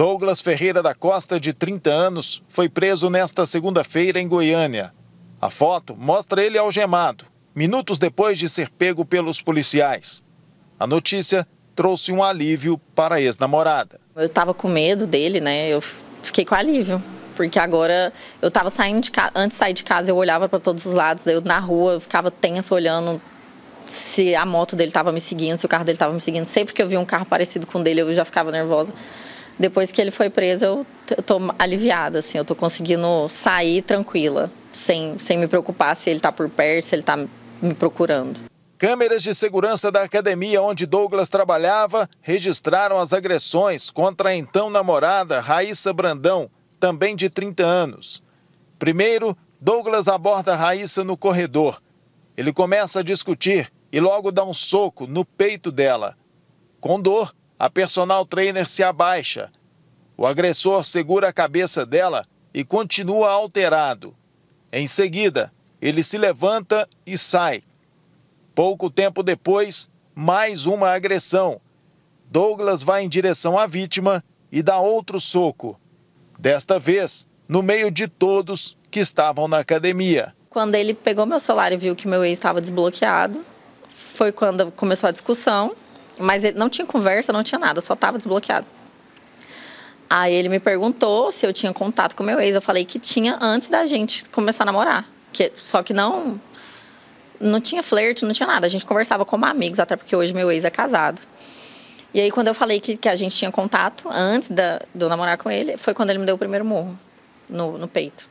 Douglas Ferreira da Costa, de 30 anos, foi preso nesta segunda-feira em Goiânia. A foto mostra ele algemado, minutos depois de ser pego pelos policiais. A notícia trouxe um alívio para a ex-namorada. Eu estava com medo dele, né? Eu fiquei com alívio, porque agora eu estava saindo de casa. Antes de sair de casa, eu olhava para todos os lados, daí eu na rua eu ficava tensa olhando se a moto dele estava me seguindo, se o carro dele estava me seguindo. Sempre que eu via um carro parecido com o dele, eu já ficava nervosa. Depois que ele foi preso, eu tô aliviada, assim, eu tô conseguindo sair tranquila, sem me preocupar se ele tá por perto, se ele tá me procurando. Câmeras de segurança da academia onde Douglas trabalhava registraram as agressões contra a então namorada Raíssa Brandão, também de 30 anos. Primeiro, Douglas aborda Raíssa no corredor. Ele começa a discutir e logo dá um soco no peito dela. Com dor, a personal trainer se abaixa. O agressor segura a cabeça dela e continua alterado. Em seguida, ele se levanta e sai. Pouco tempo depois, mais uma agressão. Douglas vai em direção à vítima e dá outro soco. Desta vez, no meio de todos que estavam na academia. Quando ele pegou meu celular e viu que meu ex estava desbloqueado, foi quando começou a discussão. Mas ele não tinha conversa, não tinha nada, só estava desbloqueado. Aí ele me perguntou se eu tinha contato com meu ex. Eu falei que tinha antes da gente começar a namorar. Só que não tinha flerte, não tinha nada. A gente conversava como amigos, até porque hoje meu ex é casado. E aí quando eu falei que a gente tinha contato antes de eu namorar com ele, foi quando ele me deu o primeiro murro no peito.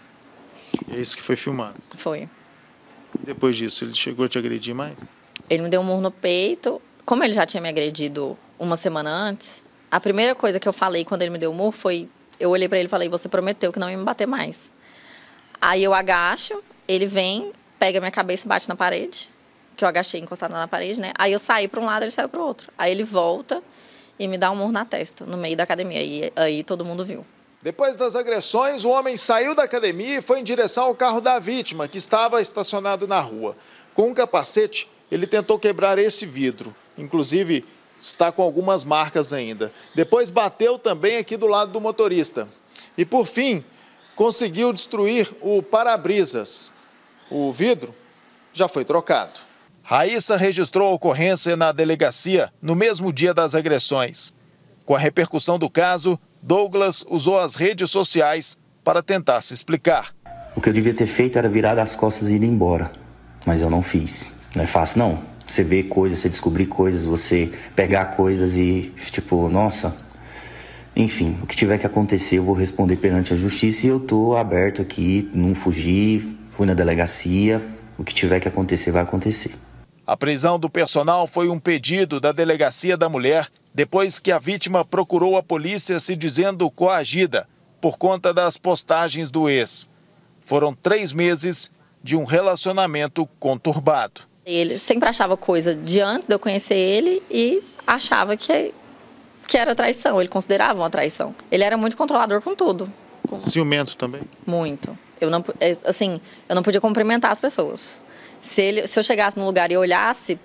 É isso que foi filmado? Foi. E depois disso, ele chegou a te agredir mais? Ele me deu um murro no peito. Como ele já tinha me agredido uma semana antes, a primeira coisa que eu falei quando ele me deu o murro foi... Eu olhei pra ele e falei, você prometeu que não ia me bater mais. Aí eu agacho, ele vem, pega minha cabeça e bate na parede, que eu agachei encostada na parede, né? Aí eu saí pra um lado, ele saiu pro outro. Aí ele volta e me dá um murro na testa, no meio da academia. E aí todo mundo viu. Depois das agressões, o homem saiu da academia e foi em direção ao carro da vítima, que estava estacionado na rua. Com um capacete, ele tentou quebrar esse vidro. Inclusive, está com algumas marcas ainda. Depois bateu também aqui do lado do motorista. E, por fim, conseguiu destruir o para-brisas. O vidro já foi trocado. Raíssa registrou a ocorrência na delegacia no mesmo dia das agressões. Com a repercussão do caso, Douglas usou as redes sociais para tentar se explicar. O que eu devia ter feito era virar as costas e ir embora. Mas eu não fiz. Não é fácil, não. Você vê coisas, você descobrir coisas, você pegar coisas e, tipo, nossa. Enfim, o que tiver que acontecer, eu vou responder perante a justiça e eu tô aberto aqui, não fugi, fui na delegacia. O que tiver que acontecer, vai acontecer. A prisão do personal foi um pedido da Delegacia da Mulher depois que a vítima procurou a polícia se dizendo coagida por conta das postagens do ex. Foram 3 meses de um relacionamento conturbado. Ele sempre achava coisa de antes de eu conhecer ele e achava que era traição. Ele considerava uma traição. Ele era muito controlador com tudo. Ciumento também? Muito. Eu não podia cumprimentar as pessoas. Se eu chegasse no lugar e olhasse,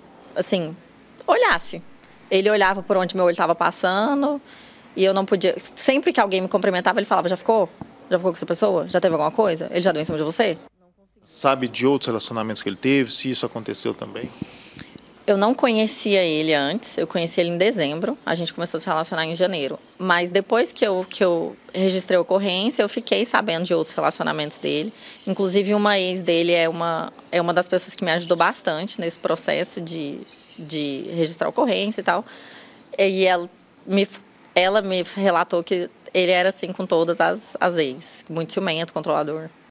ele olhava por onde meu olho estava passando e eu não podia... Sempre que alguém me cumprimentava, ele falava, já ficou? Já ficou com essa pessoa? Já teve alguma coisa? Ele já deu em cima de você? Sabe de outros relacionamentos que ele teve, se isso aconteceu também? Eu não conhecia ele antes, eu conheci ele em dezembro, a gente começou a se relacionar em janeiro. Mas depois que eu registrei a ocorrência, eu fiquei sabendo de outros relacionamentos dele. Inclusive, uma ex dele é uma das pessoas que me ajudou bastante nesse processo de registrar a ocorrência e tal. E ela me relatou que ele era assim com todas as ex, muito ciumento, controlador.